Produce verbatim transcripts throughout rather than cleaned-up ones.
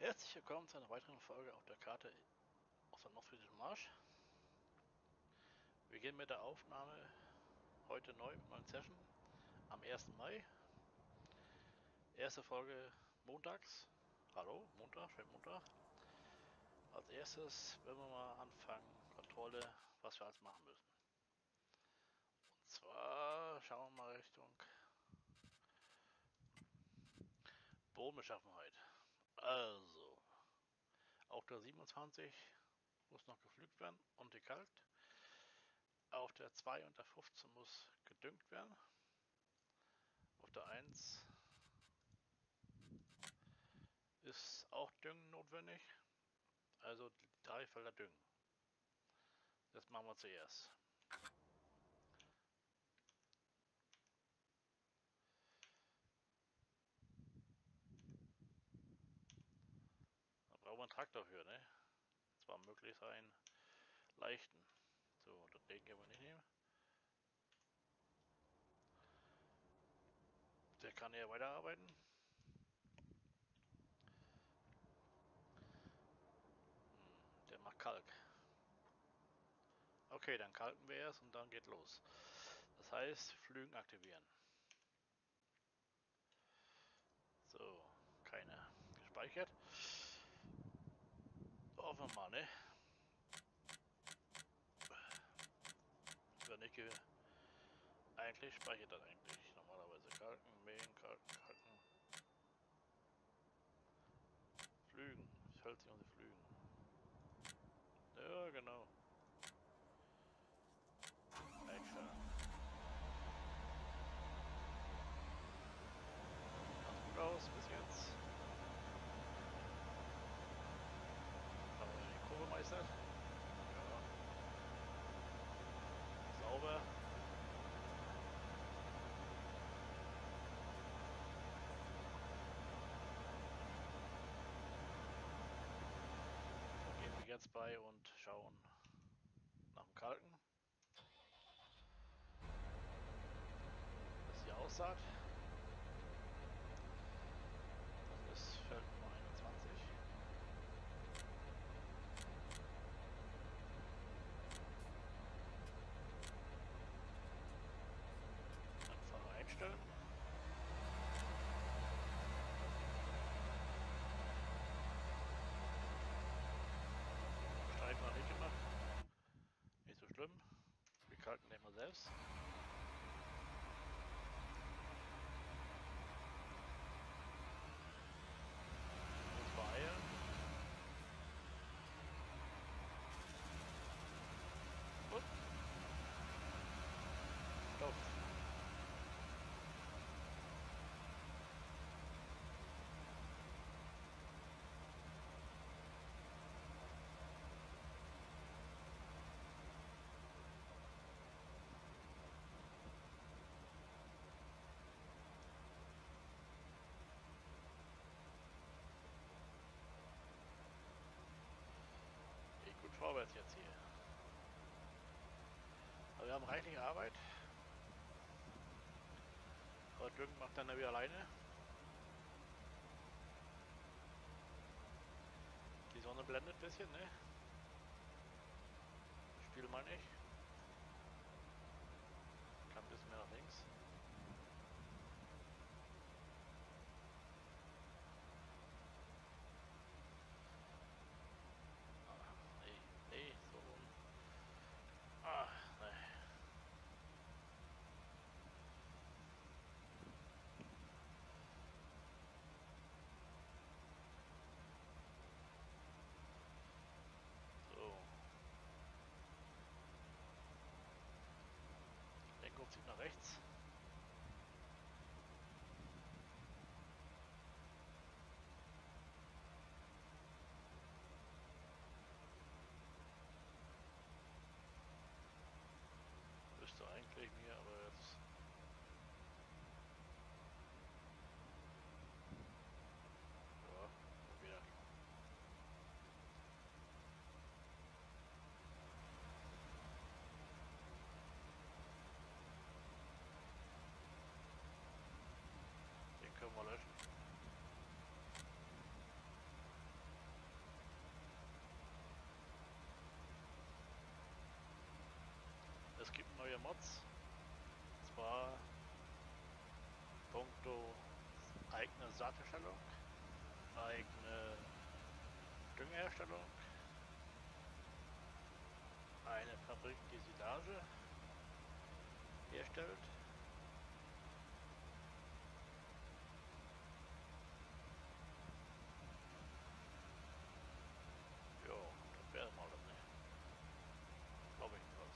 Herzlich willkommen zu einer weiteren Folge auf der Karte aus dem Nordfriesischen Marsch. Wir gehen mit der Aufnahme heute neu mit meinem Session am ersten Mai. Erste Folge montags. Hallo, Montag, schönen Montag. Als erstes werden wir mal anfangen, Kontrolle, was wir alles machen müssen. Und zwar schauen wir mal Richtung Bodenbeschaffenheit. Also, auf der siebenundzwanzig muss noch gepflügt werden und gekalkt. Auf der zwei und der fünfzehn muss gedüngt werden. Auf der eins ist auch Düngen notwendig. Also die drei Felder düngen. Das machen wir zuerst. Da brauchen wir einen Traktor für, ne? Zwar möglichst einen leichten. So, den Regen können wir nicht nehmen. Der kann ja weiterarbeiten. Hm, der macht Kalk. Okay, dann kalken wir erst und dann geht los. Das heißt, Flügen aktivieren. So, keine gespeichert. Hoffen wir mal, ne? Das wird nicht ge eigentlich speichert das eigentlich. Normalerweise kalken, mähen, kalken, kalken. Flügen. Fällt sich unsere Flügen. Ja, genau. Einstellen. Sieht gut aus bis jetzt. Haben wir die Kurve meistert. Ja. Sauber. Da gehen wir jetzt bei und schauen nach dem Kalken. Was hier aussah. Das ist Feld Nummer einundzwanzig. Anfahrer einstellen. Streifen habe ich gemacht. Nicht so schlimm. Wir kalken den mal selbst. Uns beeilen. Und Stopp. Geht gut vorwärts jetzt hier. Aber wir haben reichlich Arbeit. Aber Düngen macht dann wieder alleine. Die Sonne blendet ein bisschen, ne? Spiel mal nicht. Kann ein bisschen mehr nach links. Ah, nee, nee, so rum. Ah, nee. So. neue Mods. Und zwar punkto eigene Saatherstellung, eigene Düngerherstellung, eine Fabrik, die Silage herstellt. Ja, das wäre mal das, ne? Glaube ich was.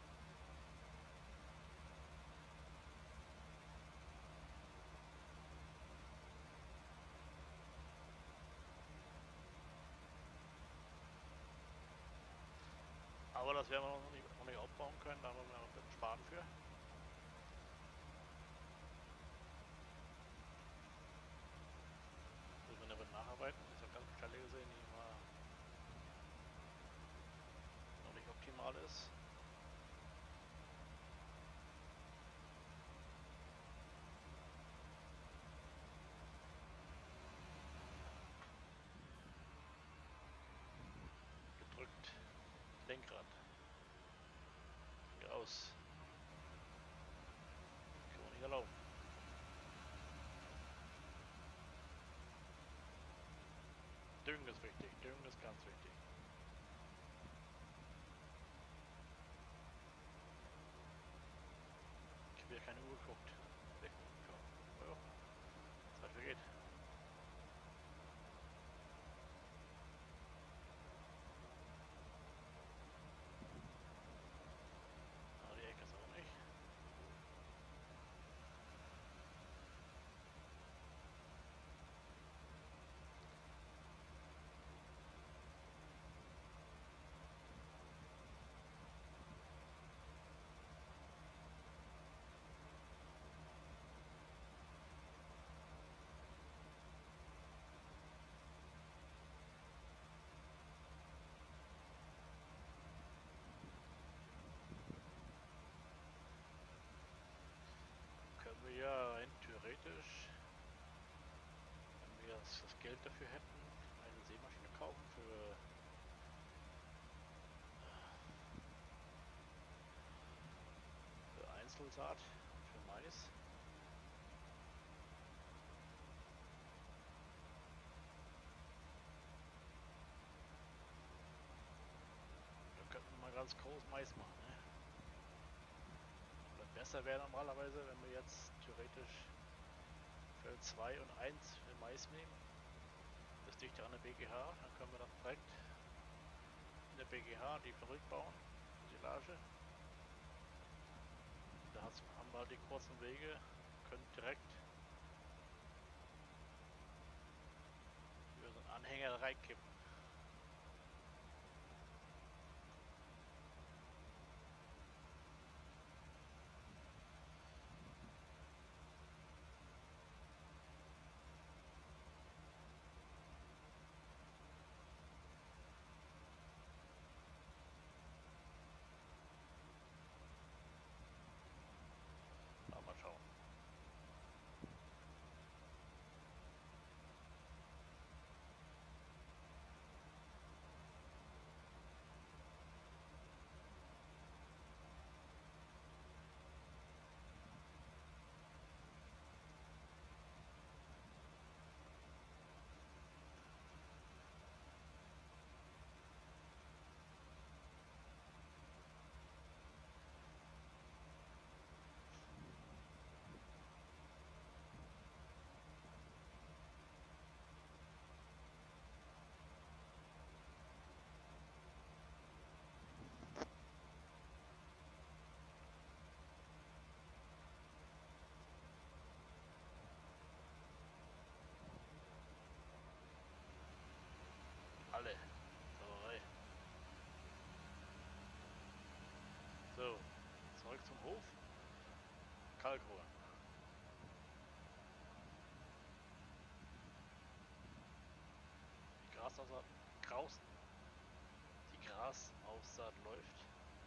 Aber das werden wir noch nicht, noch nicht aufbauen können, da haben wir noch ein bisschen sparen für. Müssen wir damit nacharbeiten. Ich habe ganz Stelle gesehen, die mal noch nicht optimal ist. Gedrückt. Lenkrad. Hier aus. Kann man nicht erlauben. Düngen ist wichtig. Düngen ist ganz wichtig. Ich habe ja keine Uhr geguckt. Weggucken schon. Oh ja. Zeit vergeht. Ah, die Ecke ist auch nicht. Können wir ja rein theoretisch, wenn wir das, das Geld dafür hätten, eine Sämaschine kaufen für für Einzelsaat, für Mais. Da könnten wir mal ganz groß Mais machen. Ne? Oder besser wäre normalerweise, wenn wir jetzt theoretisch Feld zwei und eins für Mais nehmen. Das dichter an der B G H, dann können wir das direkt in der B G H die Fabrik bauen, die Silage. Da haben wir halt die kurzen Wege, können direkt über so einen Anhänger reinkippen. Aber mal schauen. Alle. Sauerei. So, zurück zum Hof. Kalk holen. Die Grasaussaat, Graus, die Grasaussaat läuft.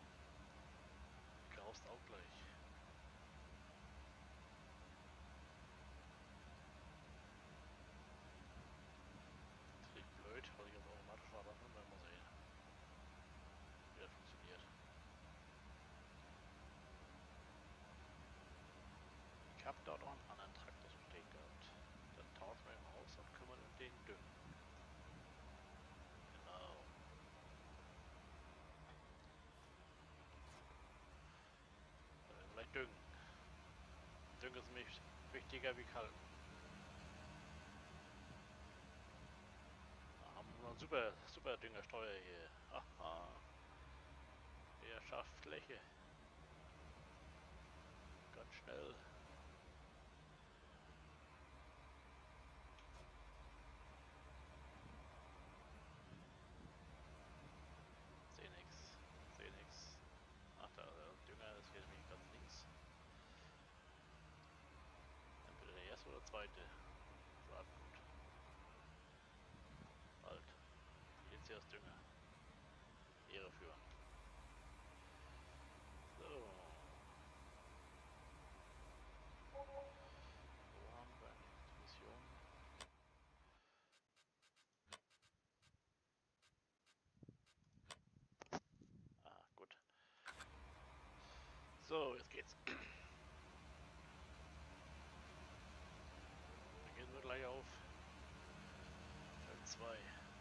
Graust auch gleich. Trieb blöd, weil ich jetzt automatisch war, dann werden wir sehen, wie das funktioniert. habe da noch einen anderen Traktor so stehen gehabt. Dann tauschen wir ihn aus und können wir den düngen. Genau. Dann werden wir gleich düngen. Düngen ist mich wichtiger wie kalten. Da haben wir einen super, super Düngersteuer hier. Haha. Der schafft Fläche. Ganz schnell. Seh nix. Seh nix. Ach, da, der Dünger ist hier nämlich ganz links. Entweder der erste oder zweite. Saatgut. Halt. Jetzt hier ist Dünger. Ehre führen. So. Wo haben wir die Mission? Ah, gut. So, jetzt geht's. Dann gehen wir gleich auf Feld zwei.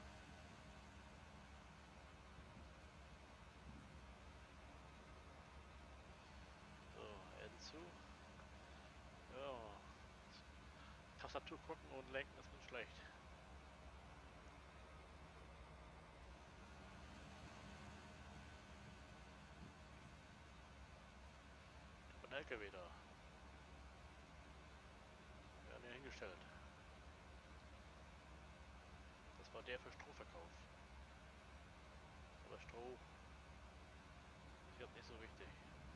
So, N zu. Ja. Tastatur gucken und lenken ist ganz schlecht. Ein L K W da. Wir haben ihn hingestellt. Das war der für Strohverkauf. Aber Stroh ist jetzt nicht so wichtig.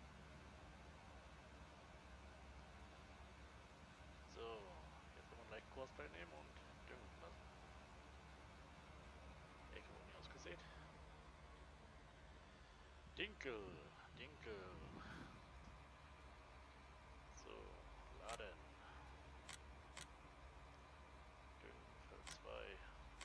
So, jetzt können wir gleich Kurs nehmen und düngen lassen. Ecke wurde nicht ausgesät. Dinkel, Dinkel. So, laden. Düngen, Feld zwei.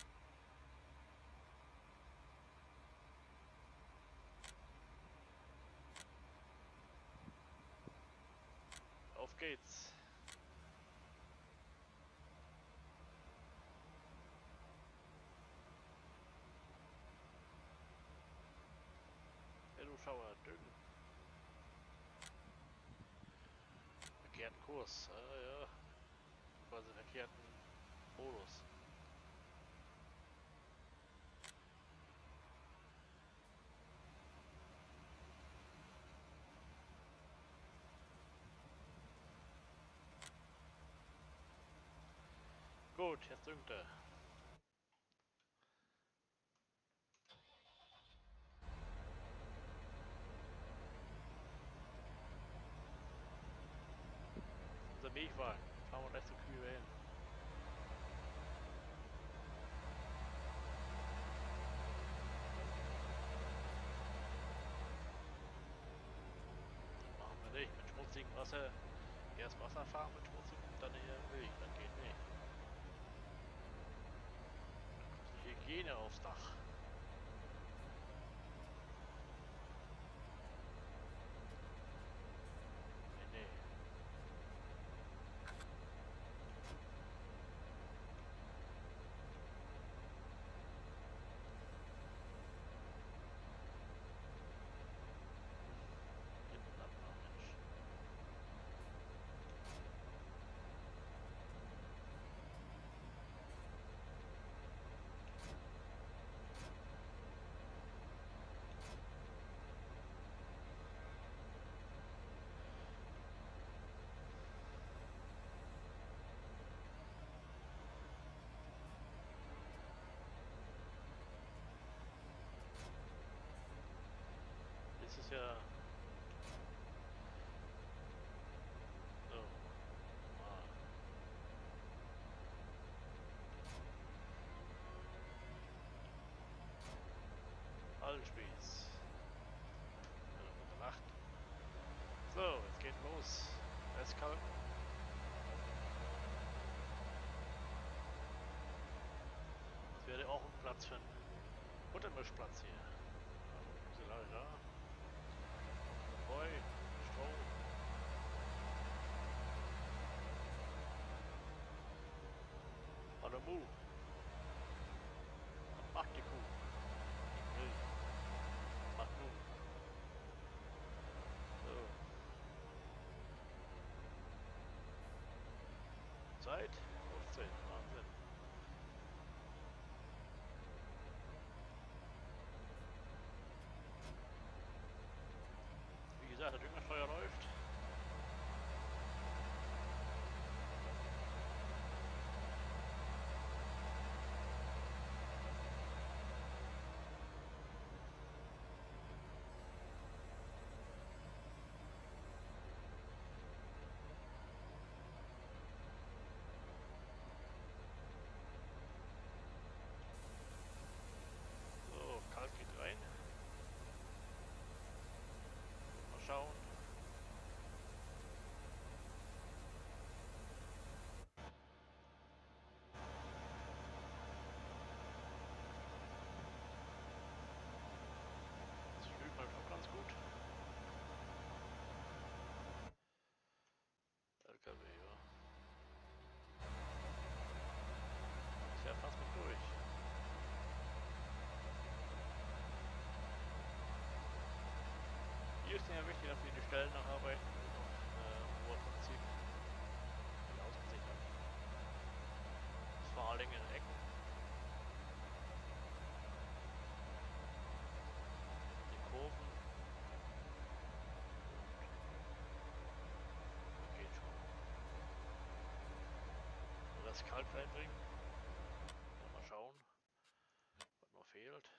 Auf geht's. Hey du Schauer, düngen. Verkehrten Kurs, ah ja. Quasi verkehrten Modus. Gut, jetzt düngt er. Unser Milchwagen. Fahren wir gleich zur Kühe hin. Machen wir nicht. Mit schmutzigem Wasser. Erst Wasser fahren mit schmutzigem, dann eher Milch. Das geht nicht. Dann kommt die Hygiene aufs Dach. Nee, nee. Hinten abmachen, Mensch. Jetzt ist ja... So. Mal. Allspieß. Ja, gute Nacht. So, jetzt geht los. Eiskalt. Das wäre auch ein Platz für einen Buttermischplatz hier. Ja, diese Lage da. Heu, Stroh. Mu. Was macht die Kuh? Die Milch. Was macht nun? So. Zeit? fünfzehn. Wahnsinn. Wie gesagt, der Düngersteuer läuft. So, Kalk geht rein. Mal schauen. Das Flügel läuft auch ganz gut. L K W, ja. Ist ja fast mit durch. Hier ist ja wichtig, dass wir die Stellen nacharbeiten und noch äh, Ruheprinzip die Außensicht haben. Das vor allen Dingen in den Ecken. Die Kurven. Geht schon. So, das Kalk reinbringen. Dann mal schauen, was noch fehlt.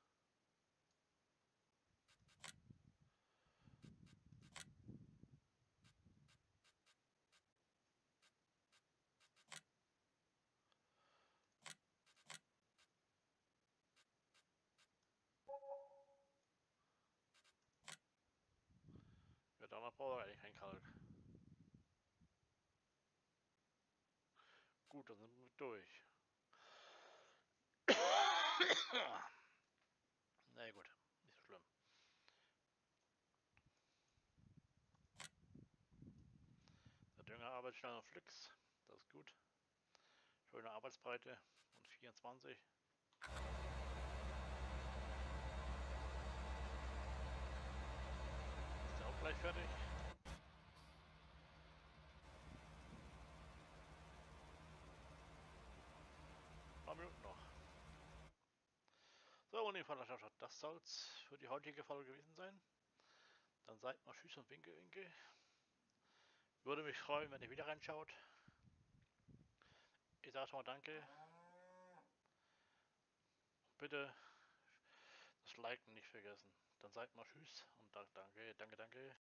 Ja, danach brauche ich eigentlich kein Kalk. Gut, dann sind wir durch. Na ja, gut, nicht so schlimm. Der Dünger arbeitet schnell auf Flix, das ist gut. Schöne Arbeitsbreite und vierundzwanzig. Ist ja auch gleich fertig. Ein paar Minuten noch. So, und die Vaterschaft, das soll es für die heutige Folge gewesen sein. Dann seid mal tschüss und winke, winke. Würde mich freuen, wenn ihr wieder reinschaut. Ich sage schon mal danke. Bitte das Liken nicht vergessen. Dann seid mal tschüss und danke, danke, danke.